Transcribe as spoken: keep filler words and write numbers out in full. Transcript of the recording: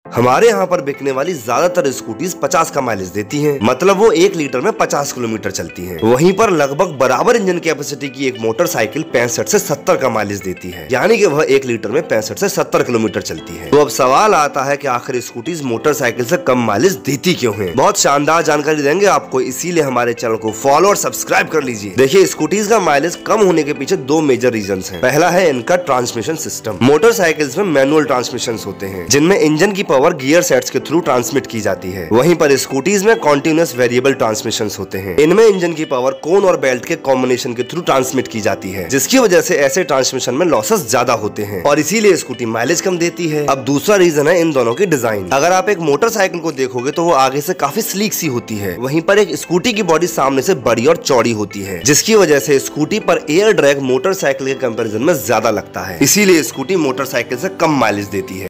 हमारे यहाँ पर बिकने वाली ज्यादातर स्कूटीज पचास का माइलेज देती हैं, मतलब वो एक लीटर में पचास किलोमीटर चलती हैं। वहीं पर लगभग बराबर इंजन कैपेसिटी की एक मोटरसाइकिल पैंसठ से सत्तर का माइलेज देती है, यानी कि वह एक लीटर में पैंसठ से सत्तर किलोमीटर चलती है। तो अब सवाल आता है कि आखिर स्कूटीज मोटरसाइकिल से कम माइलेज देती क्यों है। बहुत शानदार जानकारी देंगे आपको, इसीलिए हमारे चैनल को फॉलो और सब्सक्राइब कर लीजिए। देखिए, स्कूटीज का माइलेज कम होने के पीछे दो मेजर रीजन है। पहला है इनका ट्रांसमिशन सिस्टम। मोटरसाइकिल्स में मैनुअल ट्रांसमिशन होते हैं, जिनमें इंजन की पावर गियर सेट्स के थ्रू ट्रांसमिट की जाती है। वहीं पर स्कूटीज में कॉन्टिन्यूअस वेरिएबल ट्रांसमिशन होते हैं। इनमें इंजन की पावर कोन और बेल्ट के कॉम्बिनेशन के थ्रू ट्रांसमिट की जाती है, जिसकी वजह से ऐसे ट्रांसमिशन में लॉसेस ज्यादा होते हैं और इसीलिए स्कूटी माइलेज कम देती है। अब दूसरा रीजन है इन दोनों की डिजाइन। अगर आप एक मोटरसाइकिल को देखोगे तो वो आगे से काफी स्लीक सी होती है, वहीं पर एक स्कूटी की बॉडी सामने से बड़ी और चौड़ी होती है, जिसकी वजह से स्कूटी पर एयर ड्रैग मोटरसाइकिल के कंपैरिजन में ज्यादा लगता है। इसीलिए स्कूटी मोटरसाइकिल से कम माइलेज देती है।